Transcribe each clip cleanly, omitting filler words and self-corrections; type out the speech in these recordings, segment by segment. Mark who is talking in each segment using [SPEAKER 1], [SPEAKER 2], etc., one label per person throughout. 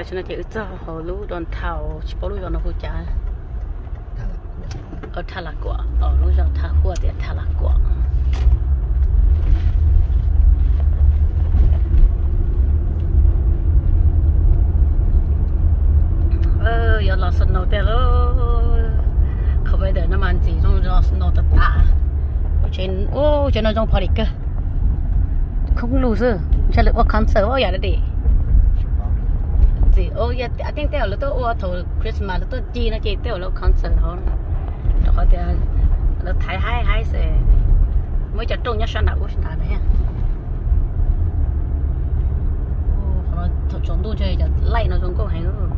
[SPEAKER 1] cho nó chỉ cho hồ lú đòn thảo chỉ bảo lú cho nó hỗ trợ ở thà là quả ở lú cho thà hoa thì thà là quả giờ là sân nấu tê lô không phải để nó mang gì trong đó sân nấu tất cả trên trên nó trong party cơ không lú chứ cho lực vào concert ở nhà đấy gì giờ I think tao là tôi ở thầu Christmas là tôi chi nó chỉ tao là concert thôi đó họ thì là thái hai sẽ mới cho trung nhất sáng nào cũng sáng đấy họ thầu chúng tôi chơi cho lại nó trong câu hay nữa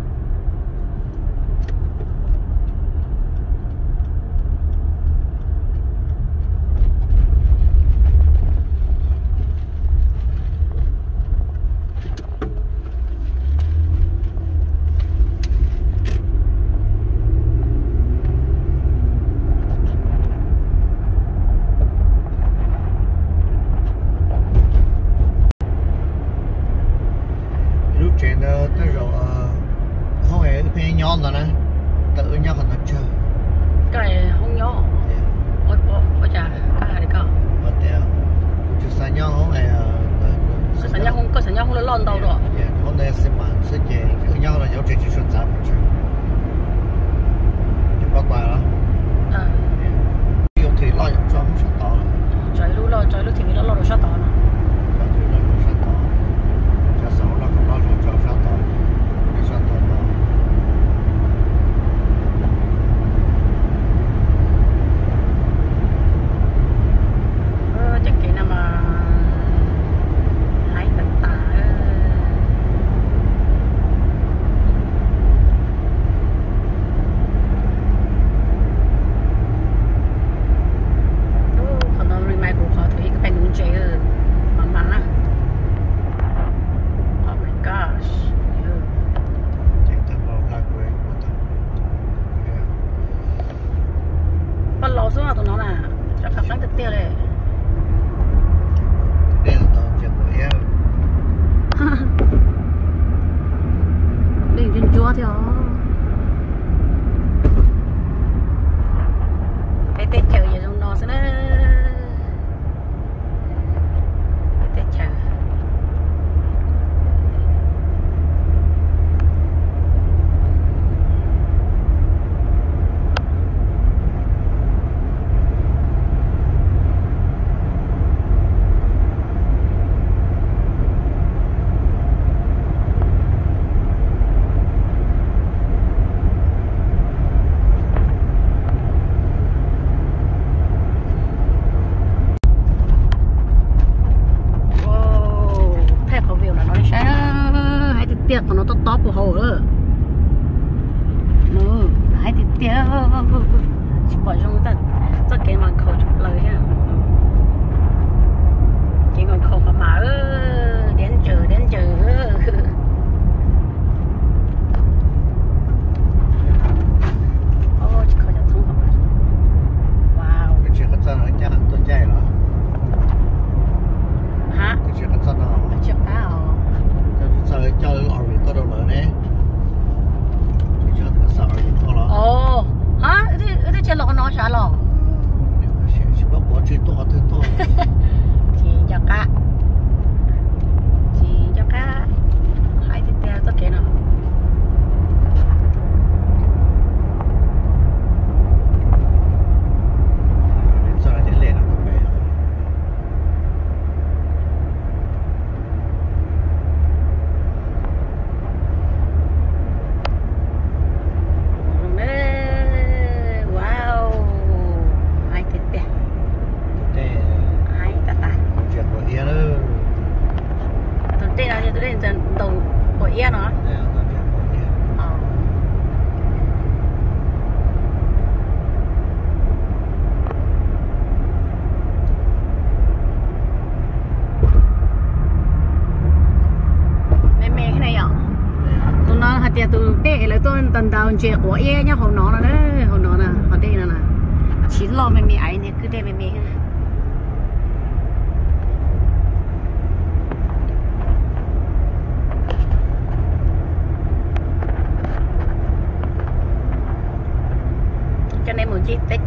[SPEAKER 2] tần đầu chuyện của e nhá hồi nó đấy hồi nó nè ở đây nè chín lo mày ấy nè cứ đây mày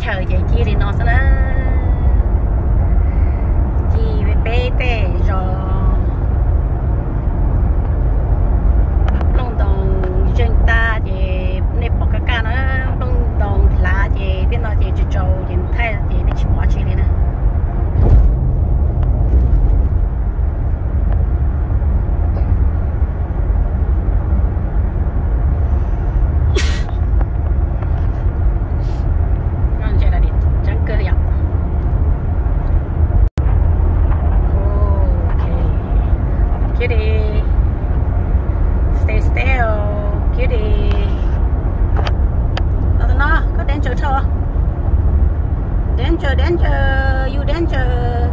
[SPEAKER 1] chờ chị chia đi nó sẽ nó chị về bé tê rồi lông đồng chân ta chị nếp bọc cái cá nó lông đồng lá chị tiếng nó chị chỉ trâu chị thay chị đi chỉ bỏ chị đi nè danger, you danger.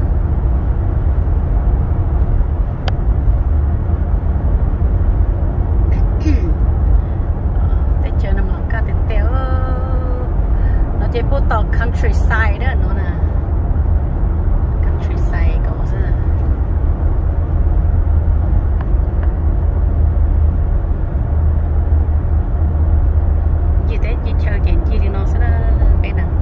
[SPEAKER 1] Để chơi nó mỏng cả tiền tiêu. Nó chơi bộ tàu countryside đó nó nè. Countryside có gì? Gì thế? Chị chơi chuyện gì thì nó sẽ bên nào?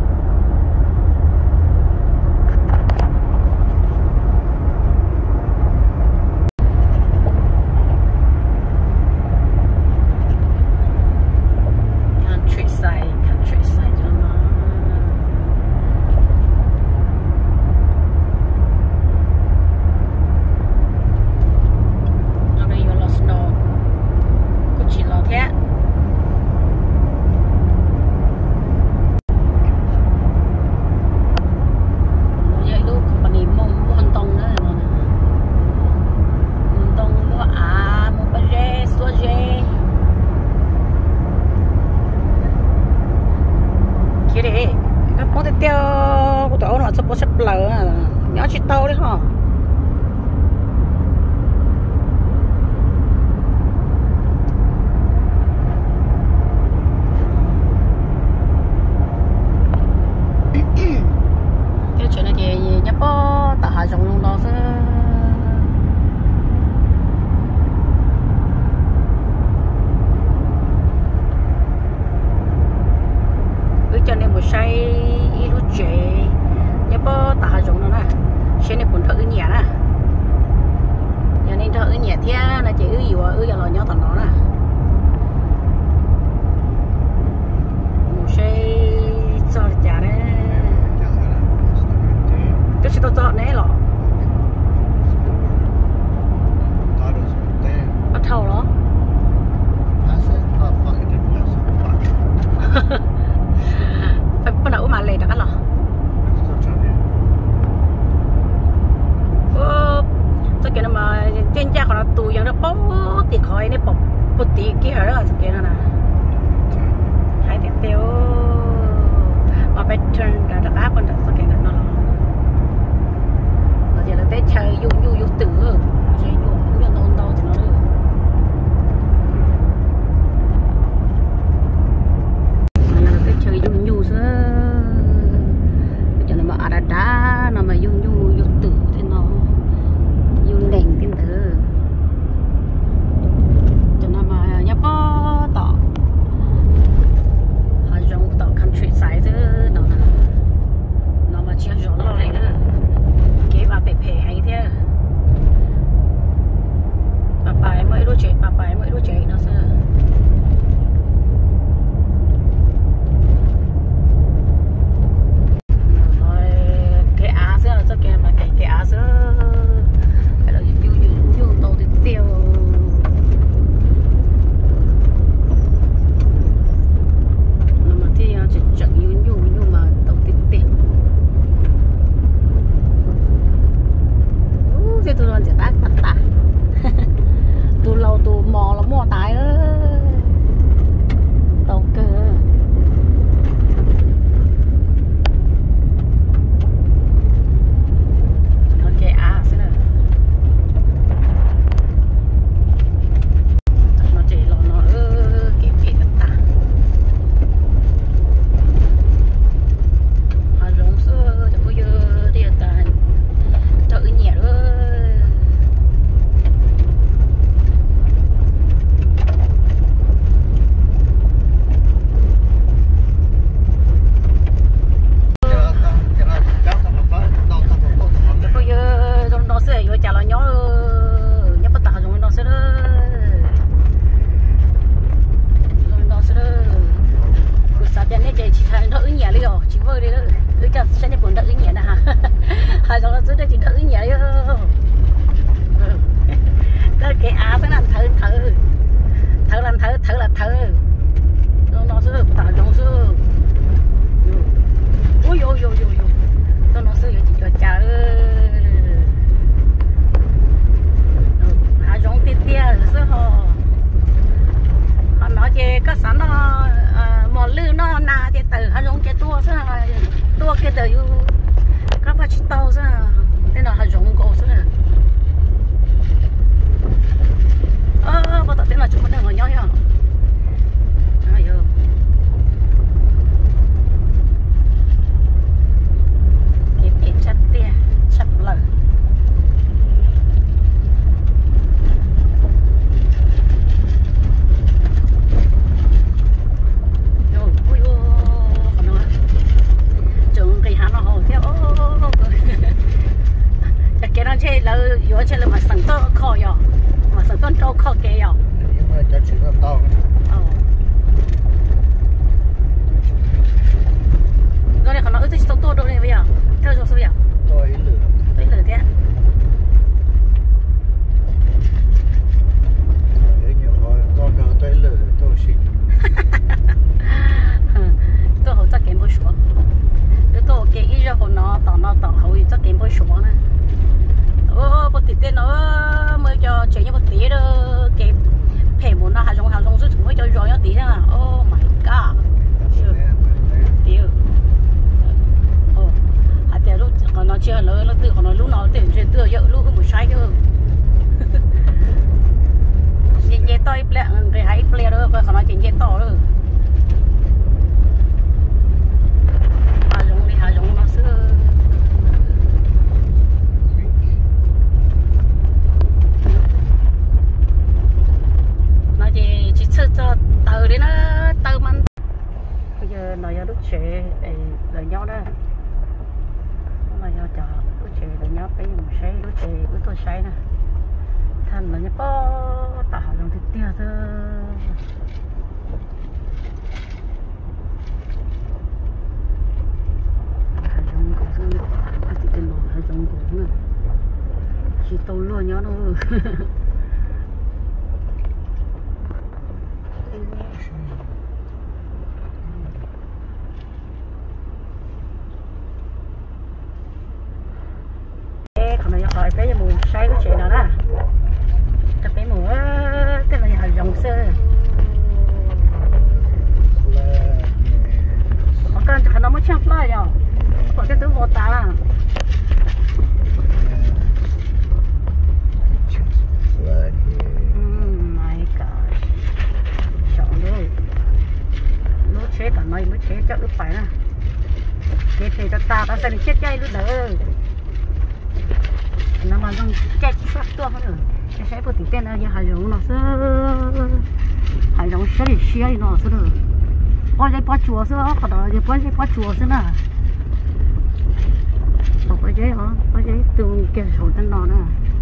[SPEAKER 1] Nhỏ chỉ tàu đấy hả? Cái chuyện này thì nhấp bó tạo hạ dòng luôn đó chứ. Với cho nên một say lúc trẻ nhấp bó tạo hạ dòng nó nè. Trên này cũng thử nhẹ nè, giờ nên thử nhẹ thế là chỉ ư giờ là nhau thằng nó nè, một xe cho chả đấy, cái xe to này lọ, bắt thầu đó, phải bắt đầu mà lệ đã cái lọ. Cái kia mà trên cha của nó tù giống nó bó thì khỏi này bọc bột tí kia đó là cái nó nè hai tiền tiêu mà phải turn ra được áp con được cái nó rồi giờ là tới chơi du tử chơi du nôn đâu thì nó được là tới chơi du chứ cho nó mà ở đá nó mà du tử thì nó đèn tin tử cho nó mà nhấp bó tỏ họ dùng tỏ countryside chứ nó mà chưa rõ lo này nữa kế bà bể hay thế chơi là vừa chơi là mà sẵn to kho yo mà sẵn to trâu kho kê yo
[SPEAKER 3] nhưng mà chắc chuyện là to
[SPEAKER 1] rồi này còn nói tới to đâu này bây giờ theo số bây giờ
[SPEAKER 3] to ít lửa
[SPEAKER 1] tới lửa thế
[SPEAKER 3] đấy nhiều thôi to cao tới lửa to xịn
[SPEAKER 1] tôi hỗ trợ kiếm bữa số tôi cái ý ra hồi nó tỏ hậu cho kiếm bữa số nè bữa tiết nó mới cho chuyện như bữa tí đó cái phải muốn nó hạ dùng rồi chúng mới cho rồi nó tí thế là oh my god tiêu à tiêu lúc còn nó chưa lớn nó từ còn nó lúc nó tiền chuyện từ giờ lúc một sai cơ nhẹ tôi plea cái hãy plea đó còn nó chỉ nhẹ to rồi hạ dùng nó xưa nó chỉ chơi cho tờ đấy nó tờ man bây giờ nó giờ lúc trẻ để đợi nhau đó nó giờ chờ lúc trẻ đợi nhau bây giờ một say lúc trẻ lúc tôi say nè thành là nhá có tạo lòng thịt tia thôi chỉ tàu luôn nhớ đâu còn này hỏi bé mù say cái chuyện nào đó tập bé mù cái này hỏi dòng sơ có cần khả năng mới chăm fly rồi có cái thứ vô ta my gosh sợ luôn nó chế cả này mới chế cho ướp phải nè cái thì ta sẽ chết chay luôn nữa nó mà trong chết sát tua hết rồi cái sẽ có tí tên là hải giống nó sẽ hải giống sẽ để xia nó sẽ được bao giờ bắt chuột sẽ có đó giờ bao giờ bắt chuột sẽ nè bao giờ hả bao giờ từ cái số tên nó nè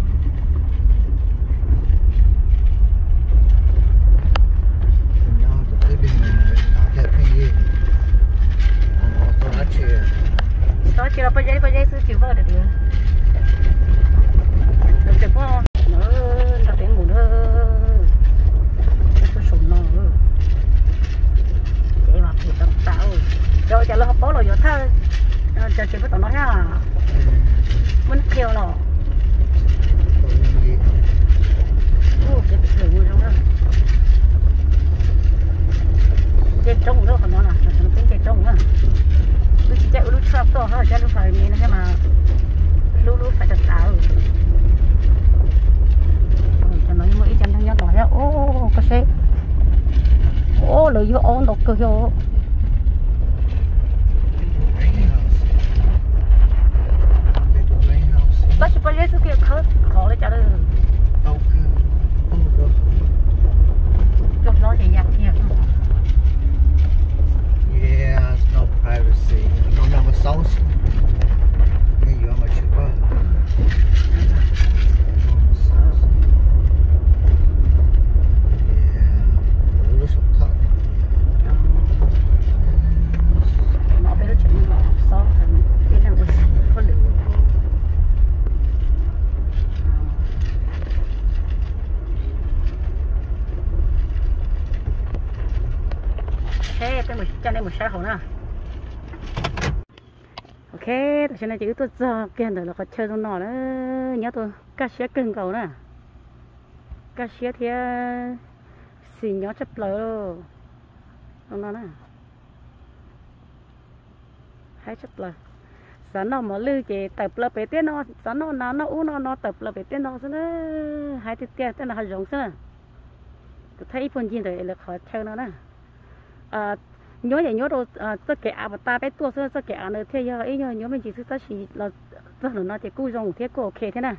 [SPEAKER 1] đó chỉ là bao giờ sự chịu vợ được được được không nó đã đến ngủ nữa nó sụn nó vậy mà thì tao tạo rồi chả lo học bố rồi giờ thôi chả chỉ có tao nói ha muốn kêu nó cái thử người trong đó chết trống nữa còn nó là nó cũng chết trống nữa lúc chạy lúc sắp to ha chạy lúc phải nhìn cái mà lúc phải đặt tạo cho nó mới chân thằng nhóc nói ô có xe ô lời vô ôn độc cơ vô bác sĩ bác sĩ kia khó lấy trả lời cho nó thì nhặt thiệt
[SPEAKER 3] yeah it's no privacy no number sauce hey you are my super
[SPEAKER 1] cho nên một xe hậu nè ok cho nên chỉ tôi giờ kia rồi là có chơi trong nọ đó nhớ tôi cá xe cưng cầu nè cá xe thì xì nhó chấp lờ trong đó nè hai chấp lờ sáng nào mà lưu chỉ tập là bé tên nó sáng nào nó uống nó tập là bé tên nó thế nữa hai tiết tên là hai giống thế nè tôi thấy phần gì rồi là khỏi chơi nó nè nhớ vậy nhớ đâu tất cả bà ta bé tua tất cả nữa thế giờ ấy nhớ mình chỉ tất chỉ là rất là nó thì cú dùng thế cô ok thế này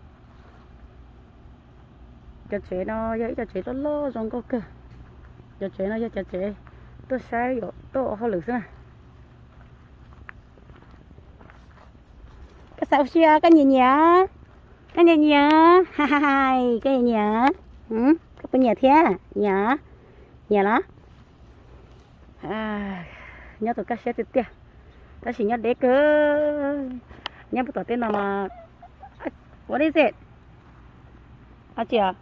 [SPEAKER 1] cho chế nó vậy cho chế nó lo dùng cô cơ cho chế nó cho chế tôi sai rồi tôi hơi lử thế này cái sao xia cái gì nhá cái này nhớ ha ha ha cái này nhớ cái bên nhà thế nhớ nhớ đó nhớ tụi các xe tụi tia ta chỉ nhớ để cơ nhớ tụi tên nào mà what is it chị à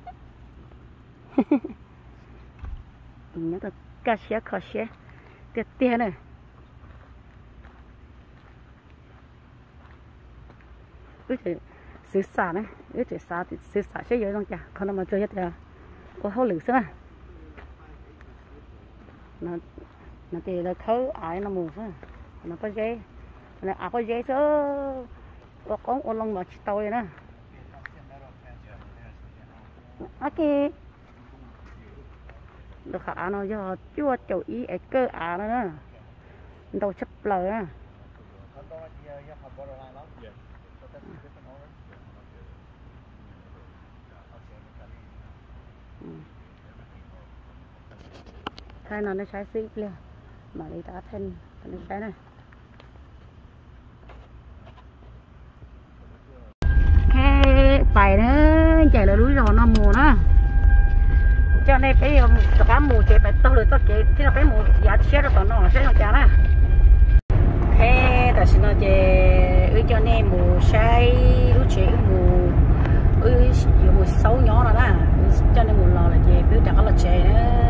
[SPEAKER 1] nhớ tụi các xe khó xe tia tia này xử xả này, xử xả thì xử xả sẽ dễ dàng chả, còn nó mà chơi hết là có hậu lửa xưa, nó thì là khâu ải nó mù thôi, nó có dây, nó có dây số, có con ô long mà tàu vậy nè, ok, được khả nó do chua chậu ý ở cơ nó nữa, đầu chấp lời á. Thay nó sai xí liền mà đi ta thêm nó sai này cái bài nó chạy là núi rồi nó mù nó cho nên cái cá mù chạy phải tao được tao chạy thì là cái mù giá chết rồi còn nó sẽ không trả nè cái ta xin nó chạy cho nên mù sai lúc chạy mù mù xấu nhỏ rồi đó cho nên mù lò là chạy biết chẳng có là chạy nữa